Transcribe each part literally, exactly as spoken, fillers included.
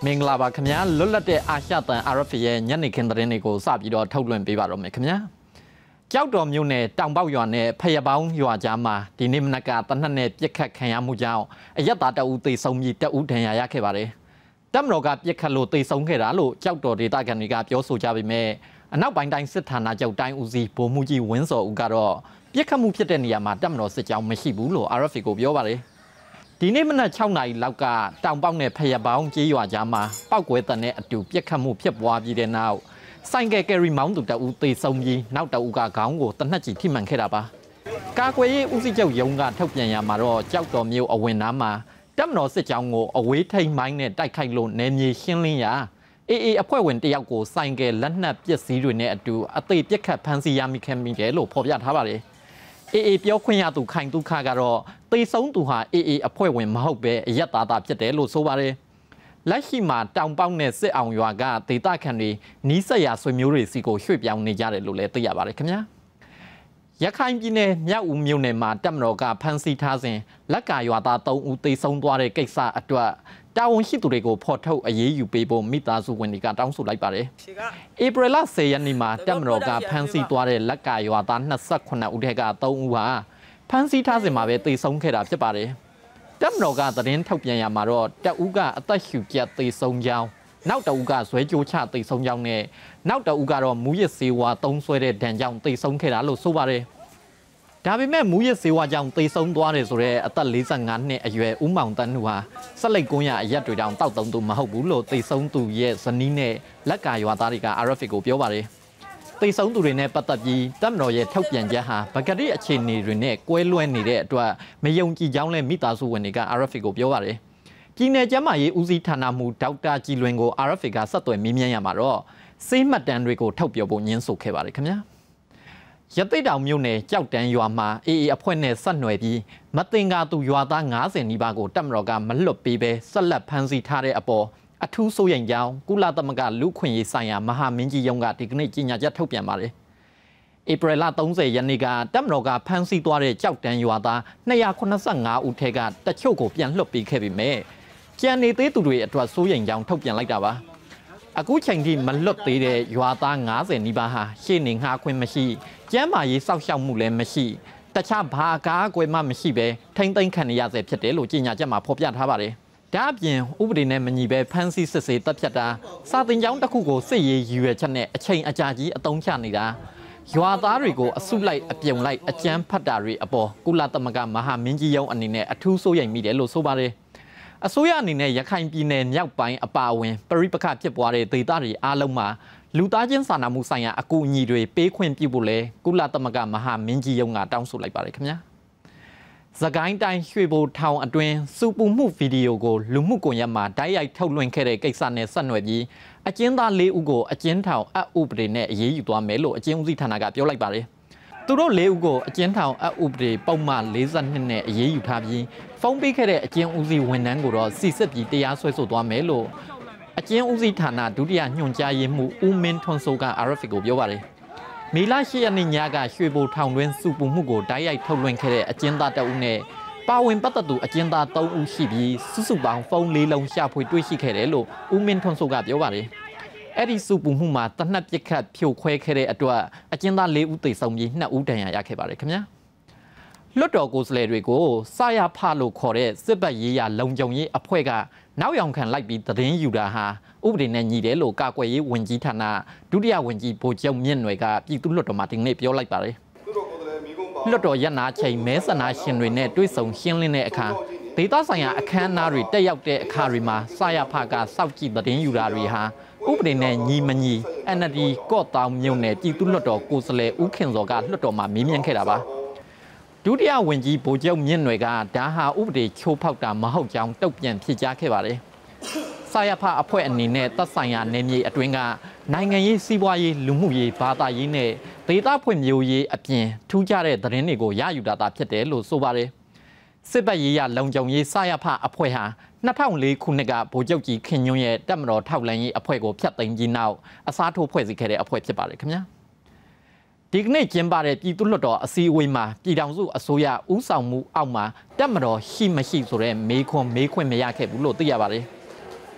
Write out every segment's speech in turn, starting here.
မင်္ဂလာပါခင်ဗျာလွတ်လပ်တဲ့အာရှတန် R F A ရဲ့ညနေခင်းသတင်းတွေကိုစပြီးတော့ထုတ်လွှင့်ပေးပါတော့မယ်ခင်ဗျာကြောက်တော်မြို့နယ်တောင်ပေါက်ရွာနဲ့ဖရပေါင်းရွာကြားမှာဒီနေ့မနက်ကတနက်နဲ့ပြစ်ခတ်ခံရမှုကြောင့်အရက်သားတအူးသေဆုံးပြီးတအူးဒဏ်ရာရခဲ့ပါတယ်တပ်မတော်ကပြစ်ခတ်လို့သေဆုံးခဲ့တာလို့ကြောက်တော်ဒေသခံတွေကပြောဆိုကြပေမဲ့အနောက်ပိုင်းတိုင်းစစ်ဌာနချုပ်တိုင်းဦးစီးဗိုလ်မှူးကြီးဝင်းစောဦးကတော့ပြစ်ခတ်မှုဖြစ်တဲ့နေရာမှာတပ်မတော်စစ်ကြောင်းမရှိဘူးလို့ R F A ကိုပြောပါတယ်ဒီနေ့မနက်၆နာရီလောက်ကတောင်ပေါက်နဲ့ဖရပေါင်းကျေးရွာကြားမှာပောက်ကွဲတဲ့နဲ့အတူပြစ်ခတ်မှုဖြစ်ပွားပြီးတဲ့နောက်ဆိုင်ကယ်ကယ်ရီမောင်းသူတအူးသေဆုံးပြီးနောက်တအူးကခေါင်းကိုတနက်ကြီးထိမှန်ခဲ့တာပါကာကွယ်ရေးဦးစီးချုပ်ရုံးကထုတ်ပြန်ရမှာတော့ကြောက်တော်မျိုးအဝင်နားမှာတပ်မတော်စစ်ကြောင်းကိုအဝေးထိန်မိုင်းနဲ့တိုက်ခိုက်လို့နယ်မြေရှင်းလင်းရာအေအေအဖွဲ့ဝင်တယောက်ကိုဆိုင်ကယ်လက်နက်ပစ္စည်းတွေနဲ့အတူအသေးပြစ်ခတ်ဖမ်းဆီးရမိခဲ့မိတယ်လို့ဖော်ပြထားပါတယ်အေအေပြောခွင့်ရသူခိုင်တုခကတော့သေဆုံးသူဟာအေအေအဖွဲ့ဝင်မဟုတ်ပဲအရက်သားသားဖြစ်တယ်လို့ဆိုပါတယ်လက်ရှိမှာတောင်ပေါက်နဲ့စစ်အောင်ရွာကဒေသခံတွေနီးစပ်ရာဆွေမျိုးတွေစီကိုရွှေ့ပြောင်းနေကြတယ်လို့လည်းသိရပါတယ်ခင်ဗျာရခိုင်ပြည်နယ်မြောက်ဦးမြို့နယ်မှာတပ်မတော်ကဖမ်းဆီးထားစဉ်လက်ကာရွာသား၃ဦးသေဆုံးသွားတဲ့ကိစ္စအတွက်တာဝန်ရှိသူတွေကိုဖော်ထုတ်အရေးယူပေးဖို့မိသားစုဝင်တွေကတောင်းဆိုလိုက်ပါတယ်ဧပြီလ၁၀ရက်နေ့မှာတပ်မတော်ကဖမ်းဆီးသွားတဲ့လက်ကာရွာသား၂၈ဦးထဲက၃ဦးဟာဖမ်းဆီးထားစဉ်မှာပဲသေဆုံးခဲ့တာဖြစ်ပါတယ်တပ်မတော်ကသတင်းထုတ်ပြန်ရမှာတော့တအူးကအသက်ရှူကျက်သေဆုံးကြောင်းနောက်တအူးကဇွဲကြိုးချသေဆုံးကြောင်းနဲ့နောက်တအူးကတော့မူရစ်စေဝါသုံးဆွဲတဲ့ဒဏ်ကြောင့်သေဆုံးခဲ့တာလို့ဆိုပါတယ်ဒါပေမဲ့မူရစ်စေဝါကြောင့်သေဆုံးသွားတယ်ဆိုတဲ့အသက်၄၅နှစ်အရွယ်ဦးမောင်တန်းဟာဆက်လက်ကွန်းရအရက်တွေတောင်တောက်တုံသူမဟုတ်ဘူးလို့သေဆုံးသူရဲ့ဇနီးနဲ့လက်ကာရွာသားတွေက R F A ကိုပြောပါတယ်သေဆုံးသူတွေနဲ့ပတ်သက်ပြီးတပ်မတော်ရဲ့ထုတ်ပြန်ချက်ဟာဗကတိအခြေအနေတွေနဲ့ကွဲလွဲနေတဲ့အတွက်မယုံကြည်ကြောင်းလည်းမိသားစုဝင်တွေက R F A ကိုပြောပါတယ်ပြည်내ကျန်းမာရေးဦးစီးဌာနမှဒေါက်တာကြည်လွင်ကို R F A ကဆက်သွယ်မေးမြန်းရမှာတော့စေးမှတ်တမ်းတွေကိုထုတ်ပြောဖို့ညှင်းဆိုခဲ့ပါတယ်ခင်ဗျာရသိတောင်မြို့နယ်ကြောက်တန်းရွာမှာအေအေအဖွဲ့နဲ့ဆက်နွယ်ပြီးမတင်ကာသူရွာသား၅၀နီးပါးကိုတပ်မတော်ကမလွတ်ပေးပဲဆက်လက်ဖမ်းဆီးထားတဲ့အပေါ်အထူးစိုးရိမ်ကြောင်းကုလသမဂ္ဂလူ့ခွင့်ရေးဆိုင်ရာမဟာမင်းကြီးရုံးကဒီကနေ့ကြေညာချက်ထုတ်ပြန်ပါတယ်ဧပြီလ၃၀ရက်နေ့ကတပ်မတော်ကဖမ်းဆီးသွားတဲ့ကြောက်တန်းရွာသား၂၇၅ဦးထဲကတချို့ကိုပြန်လွှတ်ပေးခဲ့ပေမဲ့ကြံနေသေးသူတွေအတွက်စိုးရိမ်ကြောင်းထုတ်ပြန်လိုက်တာပါအခုချိန်ထိမလွတ်သေးတဲ့ရွာသား၅၀နီးပါးဟာရှေ့နေငှားခွင့်မရှိကျန်းမာရေးစောင့်ရှောက်မှုလည်းမရှိတခြားဘာကားအကွယ်မှမရှိပဲထိမ့်သိမ်းခံရဆဲဖြစ်တယ်လို့ကြေညာချက်မှာဖော်ပြထားပါတယ်ဒါအပြင်ဥပဒေနဲ့မညီပဲဖမ်းဆီးစစ်ဆေးတပ်ဖြတ်တာစာတင်ကြောင်းတစ်ခုကိုစစ်ရေးရည်ရွယ်ချက်နဲ့အချိန်အကြာကြီးအသုံးချနေတာရွာသားတွေကိုအစုလိုက်အပြုံလိုက်အကြမ်းဖက်တာတွေအပေါ်ကုလသမဂ္ဂမဟာမင်းကြီးရုံးအနေနဲ့အထူးစိုးရိမ်မိတယ်လို့ဆိုပါတယ်အစိုးရအနေနဲ့ရခိုင်ပြည်နယ်မြောက်ပိုင်းအပါအဝင်ပရိပခဖြစ်ပွားတဲ့ဒေသတွေအားလုံးမှာလူသားချင်းစာနာမှုဆိုင်ရာအကူအညီတွေပေးခွင့်ပြုဖို့လဲကုလသမဂ္ဂမဟာမင်းကြီးရုံးကတောင်းဆိုလိုက်ပါတယ်ခင်ဗျာစကိုင်းတိုင်းရွှေဘိုထောင်အတွင်းစူပူမှုဗီဒီယိုကိုလူမှုကွန်ရက်မှာတိုက်ရိုက်ထုတ်လွှင့်ခဲ့တဲ့ကိစ္စနဲ့ဆက်နွယ်ပြီးအကျဉ်းသား၄ဦးကိုအကျဉ်းထောင်အဥပဒေနဲ့အရေးယူသွားမယ်လို့အကျဉ်းဦးစီးဌာနကပြောလိုက်ပါတယ်သူတို့၄ဦးကိုအကျဉ်းထောင်အဥပဒေပုံမှန်၄၂နဲ့အရေးယူထားပြီးဖုန်းပေးခဲ့တဲ့အကျဉ်းဦးစီးဝန်ထမ်းကိုတော့စီစစ်ပြီးတရားစွဲဆိုသွားမယ်လို့အကျဉ်းဦးစီးဌာနဒုတိယညွှန်ကြားရေးမှူးဦးမင်းထွန်းစိုးက R F A ကိုပြောပါတယ်မေလ၈ရက်နေ့ညကရွှေဘိုထောင်တွင်းစုပူမှုကိုတိုက်ရိုက်ထုတ်လွှင့်ခဲ့တဲ့အကျဉ်းသားတအုပ်နဲ့ပါဝင်ပတ်သက်သူအကျဉ်းသား၃ဦးရှိပြီးစုစုပေါင်းဖုန်း၄လုံးရှာဖွေတွေ့ရှိခဲ့တယ်လို့ဦးမင်းထွန်းစိုးကပြောပါတယ်အဲ့ဒီစုပူမှုမှာတနက်ပစ်ခတ်ဖြိုခွဲခဲ့တဲ့အတွက်အကျဉ်းသား၄ဦးသေဆုံးပြီး၂ဦးဒဏ်ရာရခဲ့ပါတယ်ခင်ဗျာလွတ်တော်ကိုယ်စားလှယ်တွေကိုစာရဖလို့ခေါ်တဲ့စစ်ဘက်ရေးရာလုံခြုံရေးအဖွဲ့ကနောက်ယောင်ခံလိုက်ပြီးသတင်းယူတာဟာဥပဒေနဲ့ညီတယ်လို့ကာကွယ်ရေးဝန်ကြီးဌာနဒုတိယဝန်ကြီးဗိုလ်ချုပ်မြင့်နွယ်ကပြည်သူ့လွှတ်တော်မှာဒီနေ့ပြောလိုက်ပါတယ်လွှတ်တော်ရနာချိန်မဲဆန္ဒရှင်တွေနဲ့တွေ့ဆုံရှင်းလင်းတဲ့အခါဒေသဆိုင်ရာအခမ်းအနားတွေတက်ရောက်တဲ့အခါတွေမှာစာရဖကစောက်ကြည့်သတင်းယူတာတွေဟာဥပဒေနဲ့ညီမညီ N L D ကော့တောင်မြို့နယ်ပြည်သူ့လွှတ်တော်ကိုယ်စားလှယ်ဦးခင်စောကလွှတ်တော်မှာမေးမြန်းခဲ့တာပါဒုတိယဝန်ကြီးဗိုလ်ချုပ်မြင့်နွယ်ကဒါဟာဥပဒေချိုးဖောက်တာမဟုတ်ကြောင်းတုံ့ပြန်ဖြေကြားခဲ့ပါတယ်စာရဖအဖွဲ့အနေနဲ့သက်ဆိုင်ရာနယ်မြေအတွင်းကနိုင်ငံရေးစီးပွားရေးလူမှုရေးဘာသာရေးနဲ့ဒေသဖွံ့ဖြိုးရေးအပြင်ထူးခြားတဲ့သတင်းတွေကိုရယူတာသာဖြစ်တယ်လို့ဆိုပါတယ်စစ်ဘက်ရေးရလုံခြုံရေးစာရဖအဖွဲ့ဟာ၂၀၀၄ခုနှစ်ကဗိုလ်ချုပ်ကြီးခင်ညွန့်ရဲ့တပ်မတော်ထောက်လှမ်းရေးအဖွဲ့ကိုဖျက်သိမ်းပြီးနောက်အစားထိုးဖွဲ့စည်းခဲ့တဲ့အဖွဲ့ဖြစ်ပါတယ်ခင်ဗျာဒီကနေ့ကျင်းပတဲ့ပြည်သူ့လွှတ်တော်အစည်းအဝေးမှာပြည်ထောင်စုအစိုးရဦးဆောင်မှုအောက်မှာတပ်မတော်ရှိမရှိဆိုတဲ့မေးခွန်းမေးခွင့်မရခဲ့ဘူးလို့သိရပါတယ်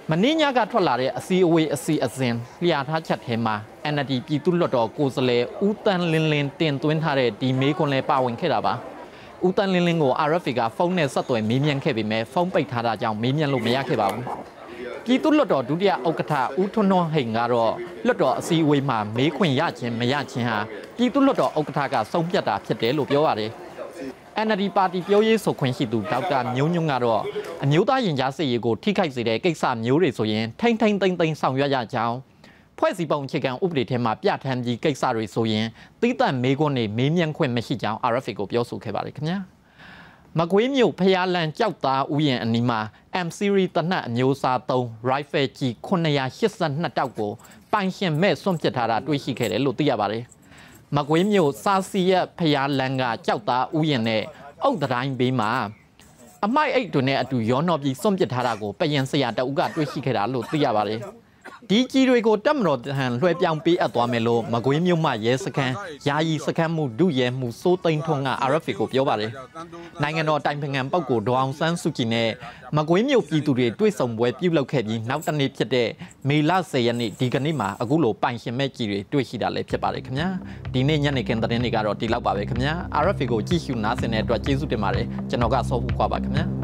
มันนี่ยากาทลาเรอซีโอเอซีอเซนเลียทัชัดเฮมาแอนนาดีปีตุลดอกูสเลอุตันลินลินเตียนตัวนั้นเรดีเมคนเลปาวินเคดาบาอุตันลินลินโกอาราฟิกาฟงเนสัตว์มีเมียนเคบิเมฟงไปทาราจังมีเมียนลูกไม่ยากเคบาปีตุลดอดุเดียอุกถาอุทนอเฮงการอลดอซีโอมาเมควนยาเชนไม่ยากเชฮะปีตุลดออุกถากาสงพิจารณาพิจารณาลูกเยอะอะไรแอนนาดีปาร์ตี้เปียวเยสุขวัญสิตูดาวการมิ้วยุ่งการอมิ้วตายินยาสีกูที่ใครสิเดกิสามมิ้วเรสุยินเท่งเท่งเต็งเต็งสองยาเจ้าพ่อสิบองเช็คกันอุปนิเทมาพิจารณาดีกิสาเรสุยินตีแต่เมกอนนี่มีเมียงควนไม่ใช่เจ้าอาราฟิกูเปียวสุขเขบาริขเนี่ยมาคุยมิ้วพยาแลนเจ้าตาอุยนอันนี้มาเอ็มซีรีตันน่ะมิ้วซาโตไรเฟจีคนในยาเชิดสันนัดเจ้ากูปังเชียนเมสส้มเจตาราด้วยชิเคเรลุติยาบาริมาคุยมิ้วซาซียพยาแลนกาเจ้าตาอุยนเนี่ยเอาแต่ร้านบีมาอไม่ไอ้ตัวเนี่ยดูย้อนนอบีส้มเจตารากูไปยังสยามแต่อุกาด้วยชิเคราลุติยาบาริดีจีด้วยกูตั้มรถหันรวยเปียงปีอัตัวเมโลมาคุยมิวมาเยสแคนยายีสแคนมูดูเยมูโซติงทงอาอาราฟิกูเปียวบารินายเงินรอแต่งเพลงเป้ากูดวงซันสุกิเน่มาคุยมิวปีตุเรด้วยสมบูรณ์พิวเราเข็ดยินนับตันนิดเดมีลาเซียนี่ดีกันนี่มาอากูโลปังเชมเมจีเรด้วยชิดาเล็บเชบาริขมยาดีเนี่ยยันในเกณฑ์ตอนนี้การรอดีเล่าบาริขมยาอาราฟิกูจีชิวนาเซเนตัวจีสุเดมาริจะนอกจากโซฟุกว่าบาขมยา